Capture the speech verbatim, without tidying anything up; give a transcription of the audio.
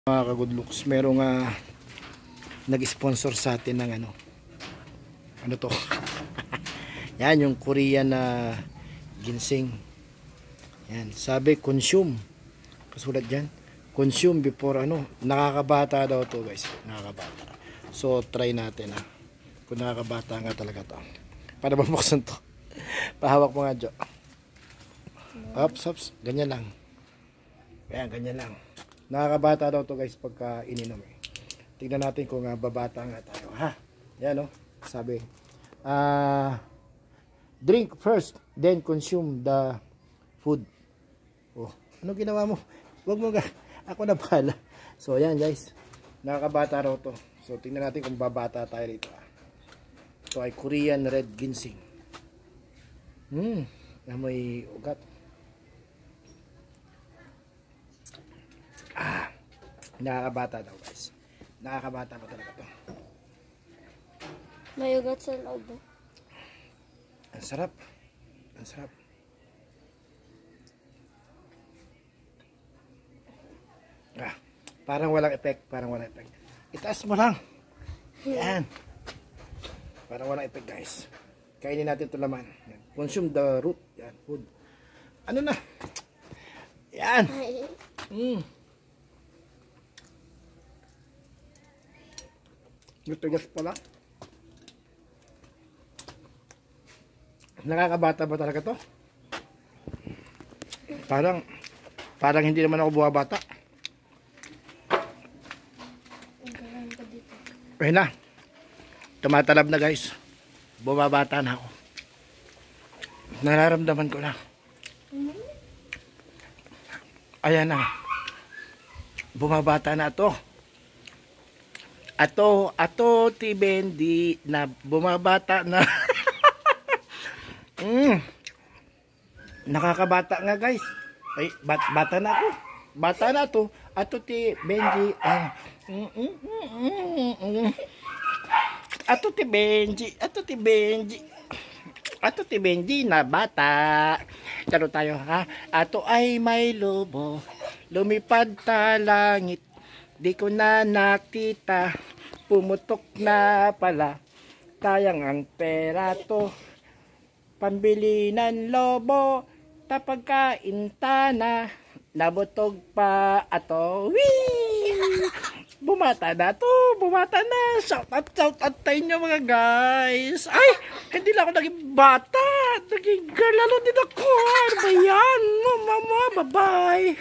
Mga ka-good looks, merong uh, nag-sponsor sa atin ng ano ano to yan, yung Korean na uh, ginseng. Yan, sabi consume, kasulat dyan, consume before ano, nakakabata daw to guys, nakakabata. So try natin ah, kung nakakabata nga talaga to. Para mabuksan to. Pahawak mo nga, Jo. Ups, ups, ganyan lang. Yan, ganyan lang. Nakakabata daw to guys pagka ininom eh. Tignan natin kung uh, babata nga tayo, ha. Yan, no? Sabi, uh, drink first, then consume the food. Oh, ano ginawa mo? Huwag mo ga. Ako na pala. So, yan guys. Nakakabata raw to. So, tingnan natin kung babata tayo rito. Ito ay Korean red ginseng. Hmm, may ugat. Ah, nakakabata daw guys. Nakakabata pa talaga to. May ugat sa loob. Ang sarap. Ang sarap. Ah, parang walang effect. Parang walang effect. Itaas mo lang. Yan. Parang walang effect guys. Kainin natin ito laman. Yan. Consume the root. Yan. Food. Ano na? Yan. Hmm. Matigas pala. Nakakabata ba talaga to? Parang parang hindi naman ako buwabata. Ayun na. Tumatalab na guys. Bumabata na ako. Nararamdaman ko na. Ayan na. Bumabata na to. Ato, ato ti Bendy na bumabata na. mm. Nakakabata nga guys. Ay, bat bata na ako. Bata na to. Ato ti Bendy. Ah. Mm -mm -mm -mm. Ato ti Benji. Ato ti Benji. Ato ti Benji na bata. Taro tayo ha. Ato ay may lobo. Lumipad ta langit. Di ko na nakita, pumutok na pala, tayang ang pera to, pambili ng lobo, tapagkain na, nabutog pa ato, wee! Bumata na to, bumata na, shout out, shout out tayo nyo mga guys. Ay, hindi lang ako naging bata, naging girl, lalo din ako, ano ba yan, mama, bye bye.